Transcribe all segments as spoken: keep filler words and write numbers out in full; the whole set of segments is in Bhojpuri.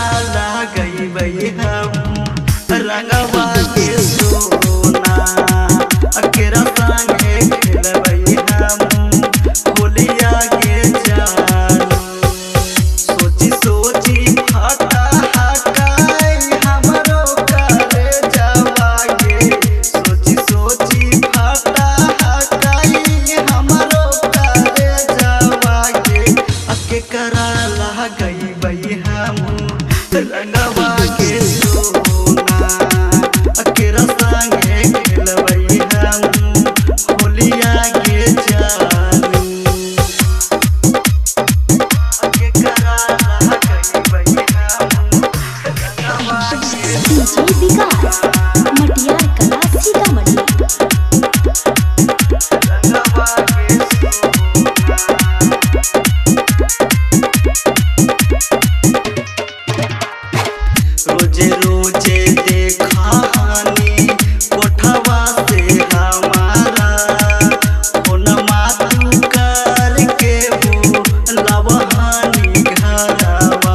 कराला गई बई हम रंगवा के सोना अकेरा संगे खेलबई हम होलिया के जानू सोची सोची हटा हटाई हमरो करे जावागे सोची सोची हटा हटाई हमरो करे जावागे अके कराला गई बई हम रंगवा के सोना अकेरा संगे खेलबई हम होलिया के जानू अके कराला गई बई हम रंगवा के डीजे विकास मटियार कला सीतामढ़ी। रंगवा के रोजे रोजे देखा हानी कोठवा से हमारा होनमा तू करके वो लवहानी घरवा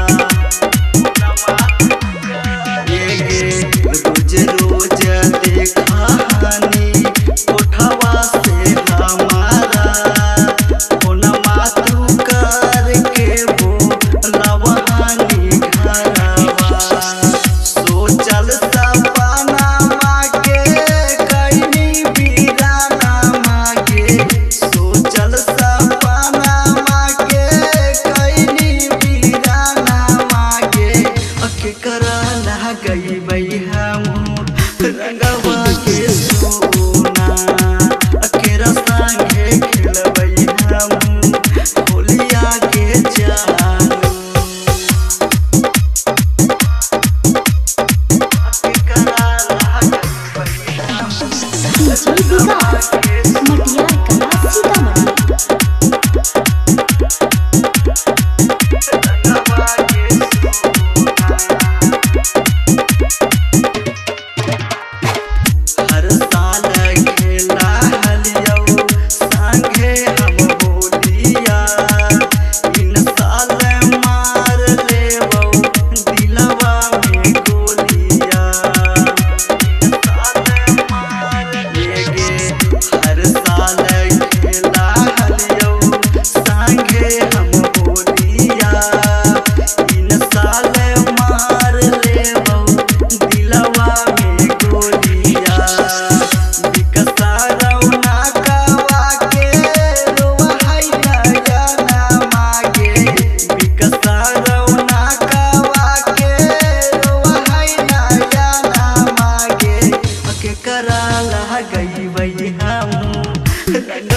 ये गे रोज रोज देखा हानी कोठवा से हमारा होनमा तू करके वो लवहानी घरवा सोचल सपना मागे कहीं बीराना मागे सोचल सपना मागे कहीं बीराना मागे अके कराला गई बई हम रंगवा के सोना अकेरा संगे खेलबई हम होलिया के जानू अके कराला गई बई हम डीजे विकास मटियार कला सीतामढ़ी। रंगवा के हर साल खेला हलियो संगे हम बोलिया इन साल मार लेवो दिलवा में गोलिया इन साल मार लेगे हर साल खेला हलियो संगे हम बोलिया इन साल मार लेवो दिलवा में गोलिया विकसा रौना कवा के रोहई नयना मागे विकसा रौना कवा के रोहई नयना मागे अके कराला गई बई हम